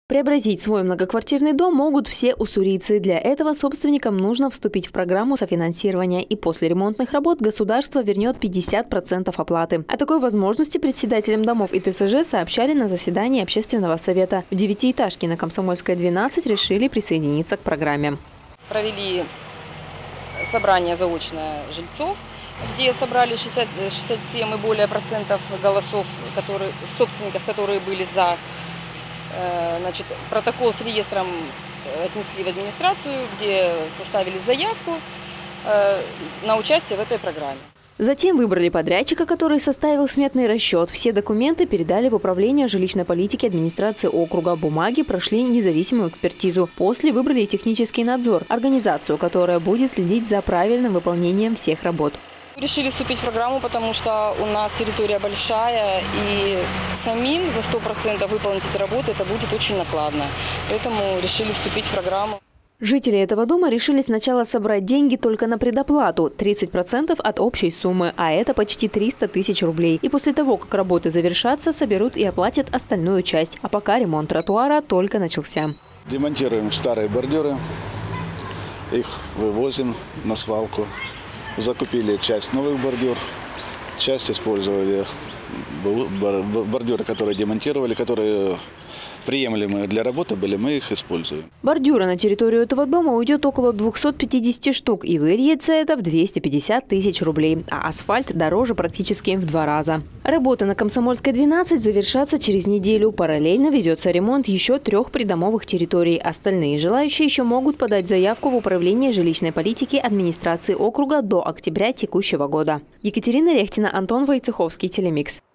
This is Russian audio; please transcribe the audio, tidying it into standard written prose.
Преобразить свой многоквартирный дом могут все уссурийцы. Для этого собственникам нужно вступить в программу софинансирования, и после ремонтных работ государство вернет 50% оплаты. О такой возможности председателям домов и ТСЖ сообщали на заседании общественного совета. В 9-этажке на Комсомольской 12 решили присоединиться к программе. Провели собрание заочное жильцов, где собрали 67 и более процентов голосов, собственников, которые были за. Значит, протокол с реестром отнесли в администрацию, где составили заявку на участие в этой программе. Затем выбрали подрядчика, который составил сметный расчет. Все документы передали в управление жилищной политики администрации округа. Бумаги прошли независимую экспертизу. После выбрали технический надзор, организацию, которая будет следить за правильным выполнением всех работ. Решили вступить в программу, потому что у нас территория большая, и самим за 100% выполнить эти работы это будет очень накладно. Поэтому решили вступить в программу. Жители этого дома решили сначала собрать деньги только на предоплату – 30% от общей суммы, а это почти 300 тысяч рублей. И после того, как работы завершатся, соберут и оплатят остальную часть. А пока ремонт тротуара только начался. Демонтируем старые бордюры, их вывозим на свалку. Закупили часть новых бордюр, часть использовали бордюры, которые демонтировали, которые приемлемые для работы были, мы их используем. Бордюра на территорию этого дома уйдет около 250 штук, и выльется это в 250 тысяч рублей, а асфальт дороже практически в 2 раза. Работы на Комсомольской 12 завершатся через неделю. Параллельно ведется ремонт еще 3 придомовых территорий. Остальные желающие еще могут подать заявку в управление жилищной политики администрации округа до октября текущего года. Екатерина Рехтина, Антон Войцеховский, Телемикс.